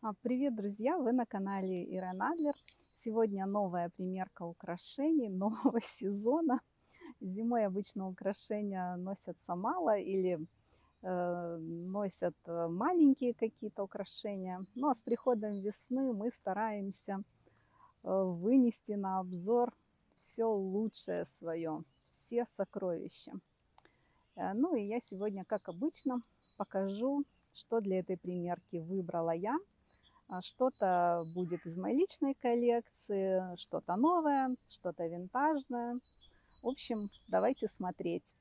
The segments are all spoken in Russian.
Привет, друзья! Вы на канале Ирен Адлер. Сегодня новая примерка украшений нового сезона. Зимой обычно украшения носятся мало или носят маленькие какие-то украшения. Ну а с приходом весны мы стараемся вынести на обзор все лучшее свое, все сокровища. Ну и я сегодня, как обычно, покажу, что для этой примерки выбрала я. Что-то будет из моей личной коллекции, что-то новое, что-то винтажное. В общем, давайте смотреть.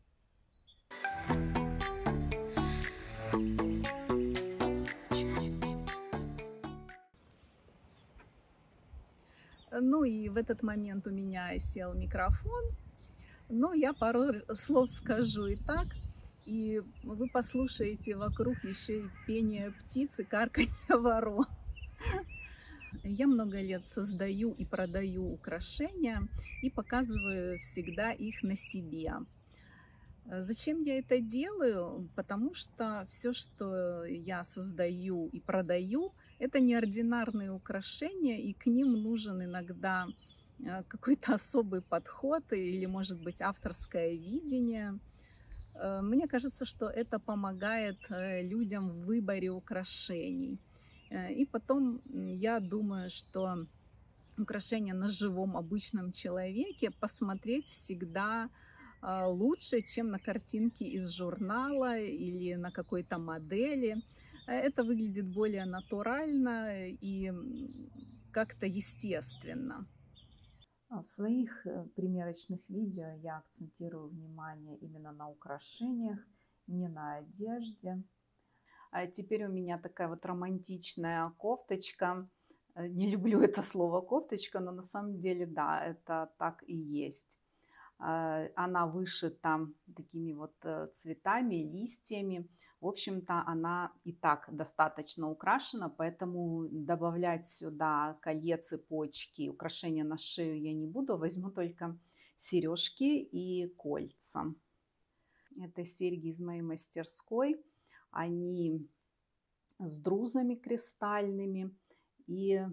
Ну и в этот момент у меня сел микрофон, но я пару слов скажу и так. И вы послушаете вокруг еще и пение птиц и карканье ворон. Я много лет создаю и продаю украшения и показываю всегда их на себе. Зачем я это делаю? Потому что все, что я создаю и продаю, это неординарные украшения, и к ним нужен иногда какой-то особый подход или, может быть, авторское видение. Мне кажется, что это помогает людям в выборе украшений. И потом я думаю, что украшения на живом обычном человеке посмотреть всегда лучше, чем на картинке из журнала или на какой-то модели. Это выглядит более натурально и как-то естественно. В своих примерочных видео я акцентирую внимание именно на украшениях, не на одежде. А теперь у меня такая вот романтичная кофточка. Не люблю это слово кофточка, но на самом деле, да, это так и есть. Она вышита такими вот цветами, листьями. В общем-то, она и так достаточно украшена, поэтому добавлять сюда колье, цепочки, украшения на шею я не буду. Возьму только сережки и кольца. Это серьги из моей мастерской. Они с друзами кристальными и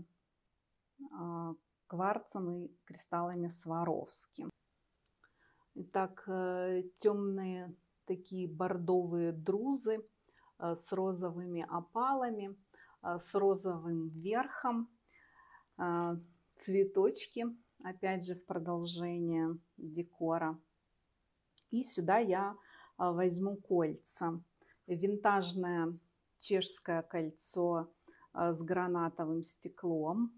кварцем и кристаллами Сваровски. Итак, темные такие бордовые друзы с розовыми опалами, с розовым верхом, цветочки, опять же, в продолжение декора. И сюда я возьму кольца. Винтажное чешское кольцо с гранатовым стеклом.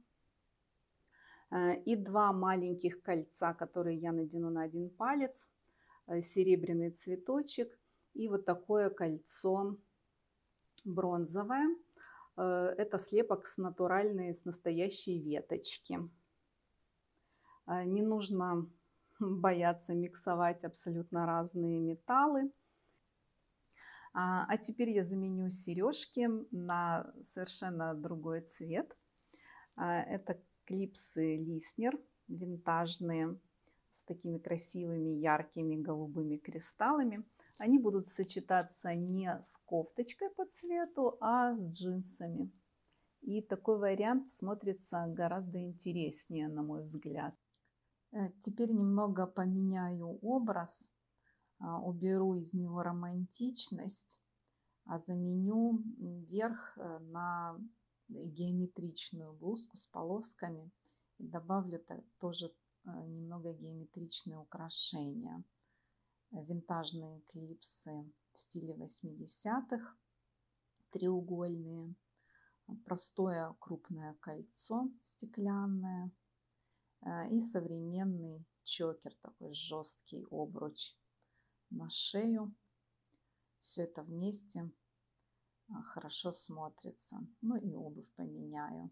И два маленьких кольца, которые я надену на один палец. Серебряный цветочек. И вот такое кольцо бронзовое. Это слепок с натуральной, с настоящей веточки. Не нужно бояться миксовать абсолютно разные металлы. А теперь я заменю сережки на совершенно другой цвет. Это клипсы Лиснер, винтажные, с такими красивыми яркими голубыми кристаллами. Они будут сочетаться не с кофточкой по цвету, а с джинсами. И такой вариант смотрится гораздо интереснее, на мой взгляд. Теперь немного поменяю образ, уберу из него романтичность, а заменю верх на геометричную блузку с полосками. И добавлю тоже немного геометричные украшения. Винтажные клипсы в стиле 80-х, треугольные. Простое крупное кольцо стеклянное. И современный чокер, такой жесткий обруч на шею. Все это вместе хорошо смотрится. Ну и обувь поменяю.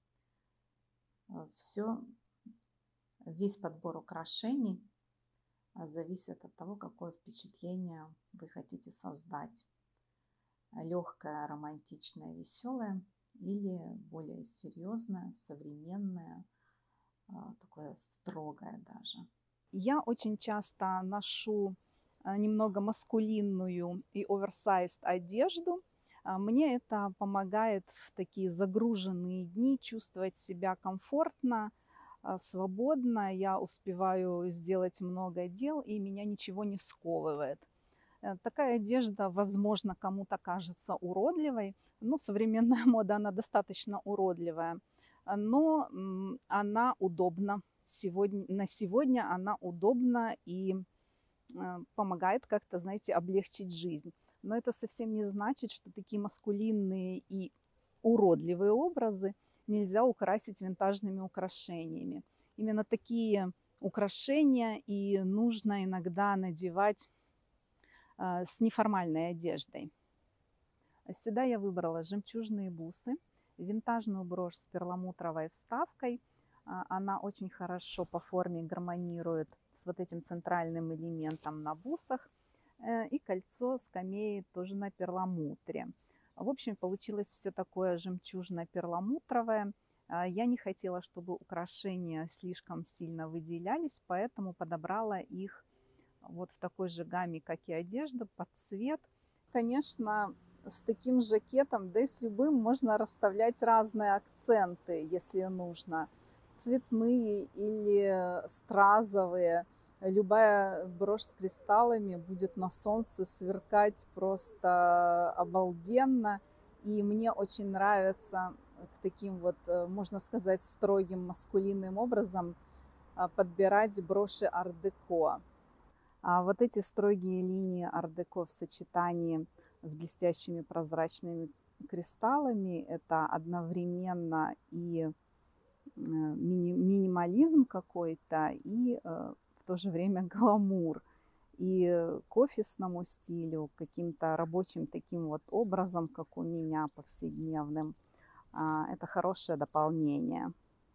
Весь подбор украшений зависит от того, какое впечатление вы хотите создать. Легкое, романтичное, веселое или более серьезное, современное, такое строгое даже. Я очень часто ношу немного маскулинную и оверсайз одежду. Мне это помогает в такие загруженные дни чувствовать себя комфортно, свободно. Я успеваю сделать много дел, и меня ничего не сковывает. Такая одежда, возможно, кому-то кажется уродливой. Ну, современная мода, она достаточно уродливая, но она удобна. На сегодня она удобна и помогает как-то, знаете, облегчить жизнь. Но это совсем не значит, что такие маскулинные и уродливые образы нельзя украсить винтажными украшениями. Именно такие украшения и нужно иногда надевать с неформальной одеждой. Сюда я выбрала жемчужные бусы, винтажную брошь с перламутровой вставкой. Она очень хорошо по форме гармонирует с вот этим центральным элементом на бусах. И кольцо с камеей тоже на перламутре. В общем, получилось все такое жемчужно-перламутровое. Я не хотела, чтобы украшения слишком сильно выделялись, поэтому подобрала их вот в такой же гамме, как и одежда, под цвет. Конечно, с таким жакетом, да и с любым, можно расставлять разные акценты, если нужно. Цветные или стразовые. Любая брошь с кристаллами будет на солнце сверкать просто обалденно. И мне очень нравится к таким вот, можно сказать, строгим маскулинным образом подбирать броши ар-деко. А вот эти строгие линии ар-деко в сочетании с блестящими прозрачными кристаллами – это одновременно и минимализм какой-то, и в то же время гламур. И к офисному стилю, каким-то рабочим таким вот образом, как у меня, повседневным, это хорошее дополнение.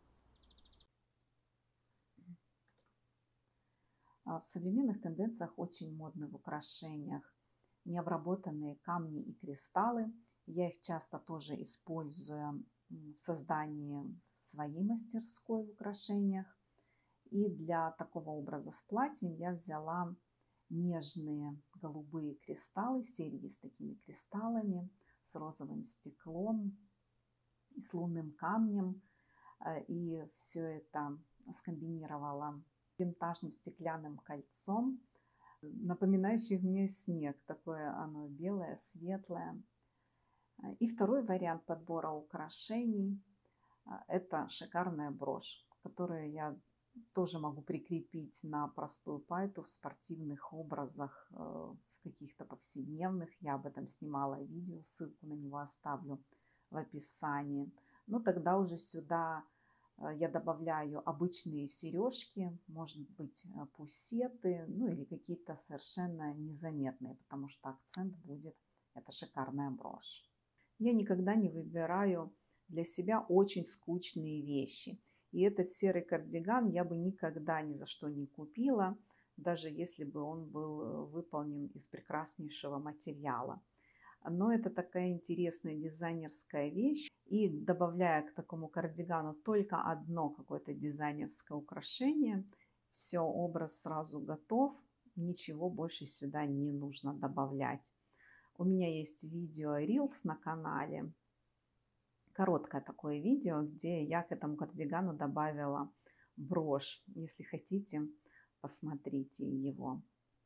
В современных тенденциях очень модны в украшениях необработанные камни и кристаллы. Я их часто тоже использую в создании своей мастерской в украшениях. И для такого образа с платьем я взяла нежные голубые кристаллы, серьги с такими кристаллами, с розовым стеклом и с лунным камнем. И все это скомбинировала винтажным стеклянным кольцом, напоминающим мне снег. Такое оно белое, светлое. И второй вариант подбора украшений – это шикарная брошь, которую я тоже могу прикрепить на простую пайту в спортивных образах, в каких-то повседневных. Я об этом снимала видео, ссылку на него оставлю в описании. Но тогда уже сюда я добавляю обычные сережки, может быть, пусеты, ну или какие-то совершенно незаметные, потому что акцент будет это шикарная брошь. Я никогда не выбираю для себя очень скучные вещи. И этот серый кардиган я бы никогда ни за что не купила, даже если бы он был выполнен из прекраснейшего материала. Но это такая интересная дизайнерская вещь. И добавляя к такому кардигану только одно какое-то дизайнерское украшение, все, образ сразу готов, ничего больше сюда не нужно добавлять. У меня есть видео Reels на канале, короткое такое видео, где я к этому кардигану добавила брошь. Если хотите, посмотрите его.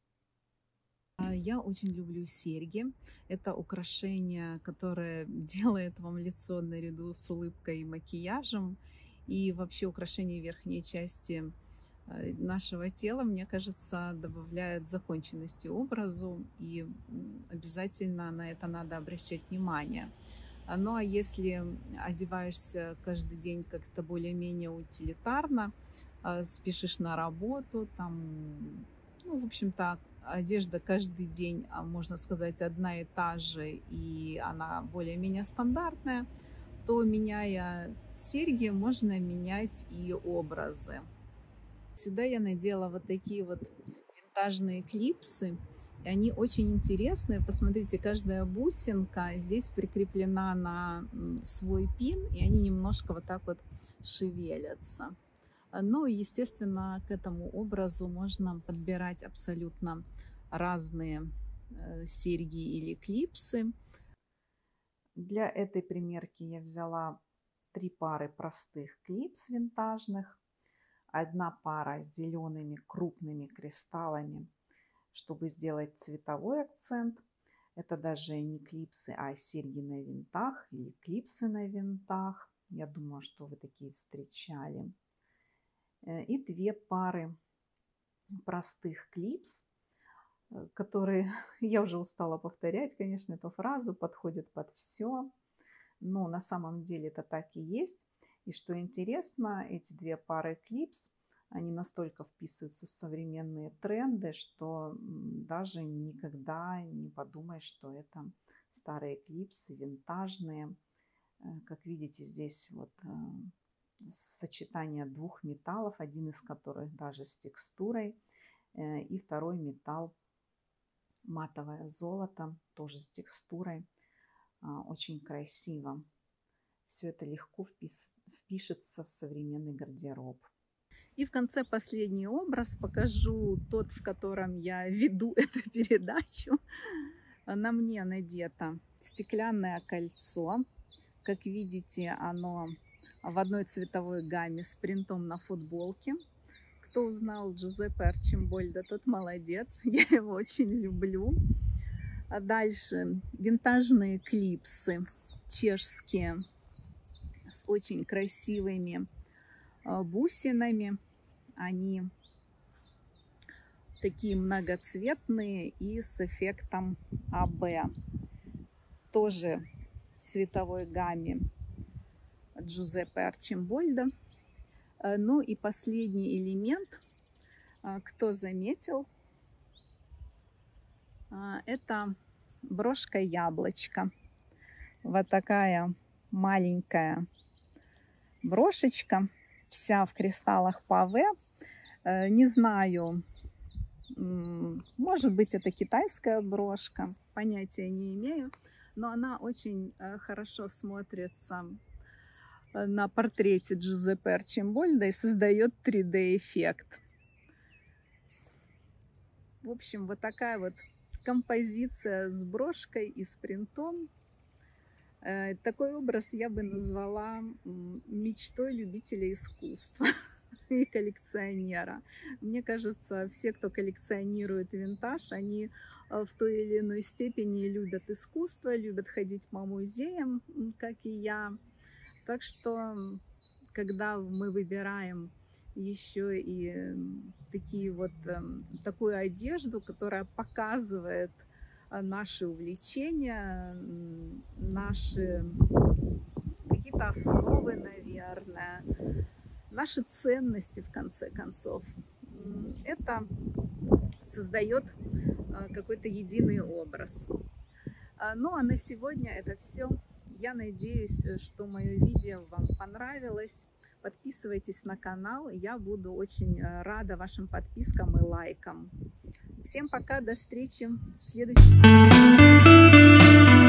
Я очень люблю серьги. Это украшение, которое делает вам лицо наряду с улыбкой и макияжем. И вообще украшение верхней части нашего тела, мне кажется, добавляет законченности образу. И обязательно на это надо обращать внимание. Ну а если одеваешься каждый день как-то более-менее утилитарно, спешишь на работу, там, ну, в общем-то, одежда каждый день, можно сказать, одна и та же, и она более-менее стандартная, то, меняя серьги, можно менять и образы. Сюда я надела вот такие вот винтажные клипсы, и они очень интересные. Посмотрите, каждая бусинка здесь прикреплена на свой пин, и они немножко вот так вот шевелятся. Ну, естественно, к этому образу можно подбирать абсолютно разные серьги или клипсы. Для этой примерки я взяла 3 пары простых клипс винтажных, одна пара с зелеными крупными кристаллами, чтобы сделать цветовой акцент. Это даже не клипсы, а серьги на винтах или клипсы на винтах. Я думаю, что вы такие встречали. И 2 пары простых клипс, которые, я уже устала повторять, конечно, эту фразу, подходит под все. Но на самом деле это так и есть. И что интересно, эти 2 пары клипс, они настолько вписываются в современные тренды, что даже никогда не подумаешь, что это старые клипсы, винтажные. Как видите, здесь вот сочетание 2 металлов, один из которых даже с текстурой, и второй металл матовое золото, тоже с текстурой. Очень красиво. Все это легко впишется в современный гардероб. И в конце последний образ покажу тот, в котором я веду эту передачу. На мне надето стеклянное кольцо. Как видите, оно в одной цветовой гамме с принтом на футболке. Кто узнал Джузеппе Арчимбольдо, тот молодец. Я его очень люблю. А дальше винтажные клипсы чешские с очень красивыми бусинами. Они такие многоцветные и с эффектом АБ. Тоже в цветовой гамме Джузеппе Арчимбольдо. Ну и последний элемент, кто заметил, это брошка-яблочко. Вот такая маленькая брошечка, вся в кристаллах паве. Не знаю, может быть, это китайская брошка, понятия не имею, но она очень хорошо смотрится на портрете Джузеппе Арчимбольдо и создает 3D-эффект. В общем, вот такая вот композиция с брошкой и с принтом. Такой образ я бы назвала мечтой любителя искусства и коллекционера. Мне кажется, все, кто коллекционирует винтаж, они в той или иной степени любят искусство, любят ходить по музеям, как и я. Так что, когда мы выбираем еще и такую одежду, которая показывает наши увлечения, наши какие-то основы, наверное, наши ценности, в конце концов, это создает какой-то единый образ. Ну а на сегодня это все. Я надеюсь, что мое видео вам понравилось. Подписывайтесь на канал. Я буду очень рада вашим подпискам и лайкам. Всем пока, до встречи в следующем видео.